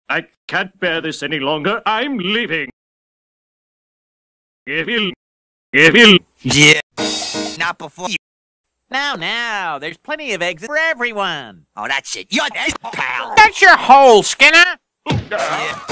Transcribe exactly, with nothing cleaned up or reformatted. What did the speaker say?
I can't bear this any longer. I'm leaving. If you... If you... Yeah. Not before you... Now, now, there's plenty of exits for everyone. Oh, that's it. You're this, pal. That's your hole, Skinner. Yeah.